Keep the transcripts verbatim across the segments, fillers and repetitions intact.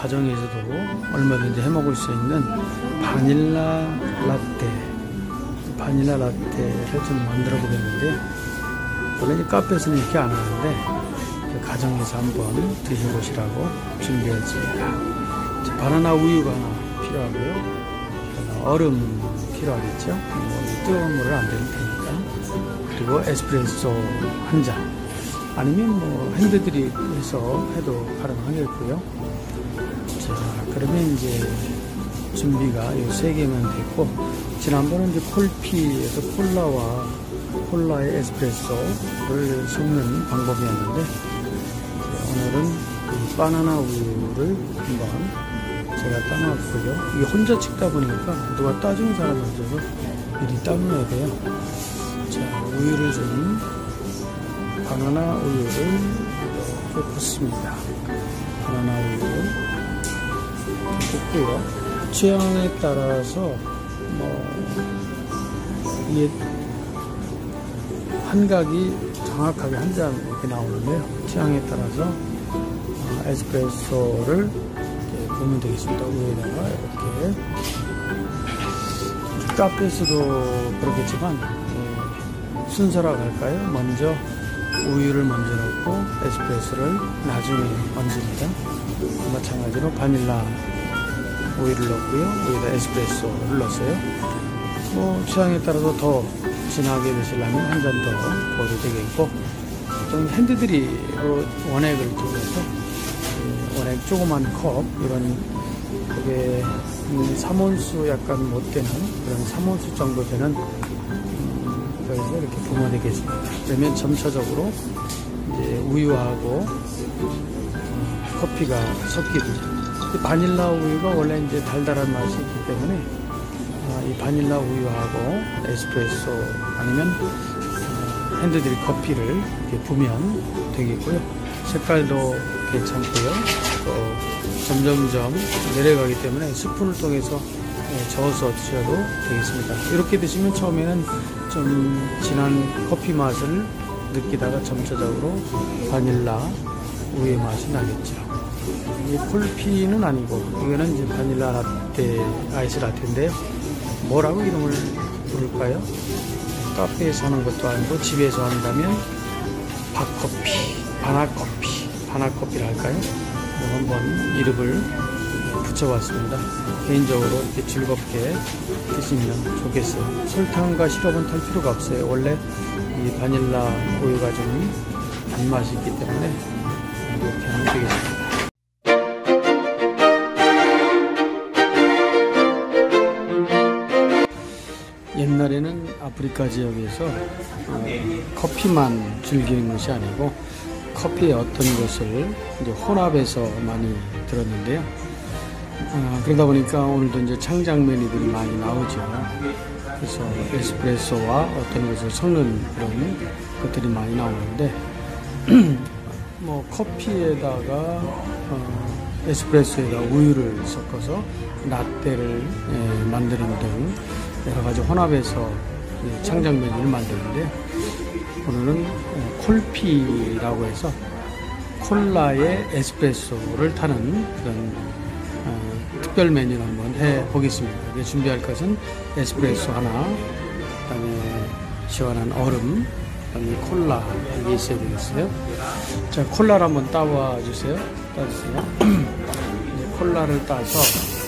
가정에서도 얼마든지 해먹을 수 있는 바닐라 라떼, 바닐라 라떼를 좀 만들어 보겠는데, 원래 이 카페에서는 이렇게 안 하는데 가정에서 한번 드셔보시라고 준비했습니다. 바나나 우유가 하나 필요하고요. 얼음 필요하겠죠. 뭐 뜨거운 물을 안 드릴 테니까. 그리고 에스프레소 한 잔. 아니면 뭐 핸드드립해서 해도 가능하겠고요. 자, 그러면 이제 준비가 이 세 개면 됐고, 지난번에 이제 콜피에서 콜라와 콜라의 에스프레소를 섞는 방법이었는데, 오늘은 이 바나나 우유를 한번 제가 따놨고요. 이게 혼자 찍다 보니까 누가 따주는 사람이 없어서 미리 따놓아야 돼요. 자, 우유를 좀, 바나나 우유를 이렇게 붓습니다. 바나나 우유를 붓고요. 취향에 따라서 뭐 이게 한각이 정확하게 한 잔 이렇게 나오는데요. 취향에 따라서 에스프레소를 이렇게 부으면 되겠습니다. 우유에다가 이렇게. 카페에서도 그렇겠지만 예, 순서라고 할까요? 먼저 우유를 먼저 넣고 에스프레소를 나중에 얹습니다. 마찬가지로 바닐라 우유를 넣고요. 여기다 에스프레소를 넣었어요. 뭐 취향에 따라서 더 진하게 드시려면 한 잔 더 부어도 되겠고, 좀 핸드드립으로 원액을 통해서 원액 조그만 컵, 이런 그게 삼 온수 약간 못 되는 그런 삼 온수 정도 되는 음, 거기서 이렇게 부으면 되겠습니다. 그러면 점차적으로 이제 우유하고 음, 커피가 섞이죠. 바닐라 우유가 원래 이제 달달한 맛이 있기 때문에 아, 이 바닐라 우유하고 에스프레소 아니면 어, 핸드드립 커피를 이렇게 부으면 되겠고요. 색깔도 괜찮고요. 또 점점점 내려가기 때문에 스푼을 통해서 저어서 드셔도 되겠습니다. 이렇게 드시면 처음에는 좀 진한 커피 맛을 느끼다가 점차적으로 바닐라 우유의 맛이 나겠죠. 이게 콜피는 아니고 이거는 이제 바닐라 라떼, 아이스 라떼인데요. 뭐라고 이름을 부를까요? 카페에서 하는 것도 아니고 집에서 한다면 밥커피, 바나커피, 바나커피를 할까요? 한번 이름을 붙여봤습니다. 개인적으로 이렇게 즐겁게 드시면 좋겠어요. 설탕과 시럽은 탈 필요가 없어요. 원래 이 바닐라 우유가 좀 단맛이 있기 때문에 이렇게 하면 되겠습니다. 옛날에는 아프리카 지역에서 어, 커피만 즐기는 것이 아니고 커피의 어떤 것을 이제 혼합해서 많이 들었는데요. 어, 그러다 보니까 오늘도 이제 창작 메뉴들이 많이 나오죠. 그래서 에스프레소와 어떤 것을 섞는 그런 것들이 많이 나오는데, 뭐 커피에다가 어, 에스프레소에다 우유를 섞어서 라떼를 예, 만드는 등 여러 가지 혼합해서 예, 창작 메뉴를 만드는데, 오늘은 콜피라고 해서 콜라의 에스프레소를 타는 그런 어, 특별 메뉴를 한번 해 보겠습니다. 준비할 것은 에스프레소 하나, 그다음에 시원한 얼음, 그다음에 콜라 이게 있어야 되겠어요. 자, 콜라를 한번 따와 주세요. 따주세요. 이제 콜라를 따서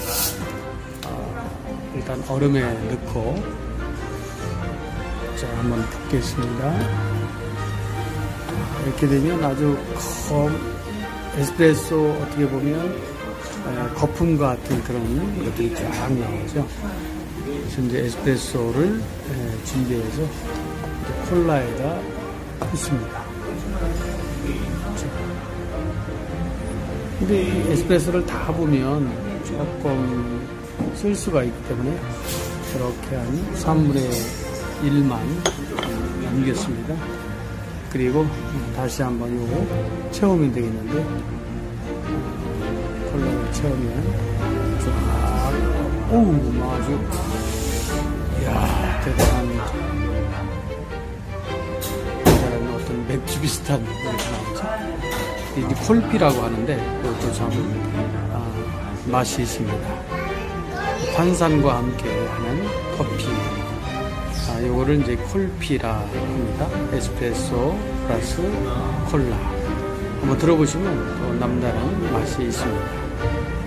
어, 일단 얼음에 넣고, 자, 한번 붓겠습니다. 이렇게 되면 아주 검, 에스프레소 어떻게 보면 거품 같은 그런 것들이 쫙 나오죠. 그래서 이제 에스프레소를 준비해서 이제 콜라에다 붓습니다. 근데 이 에스프레소를 다 부으면 조금 쓸 수가 있기 때문에 이렇게 한 삼분의 일만 남겼습니다. 그리고 다시 한번 요거 채우면 되겠는데, 콜라를 채우면 쫙, 오우, 아주, 이야, 대단한, 대단한 어떤 맥주 비슷한 이렇게 나오죠. 이게 콜피라고 하는데, 그것도 참, 아, 맛이 있습니다. 탄산과 함께 하는 커피. 아, 요거를 이제 콜피라 합니다. 에스프레소 플러스 콜라. 한번 들어보시면 또 남다른 맛이 있습니다.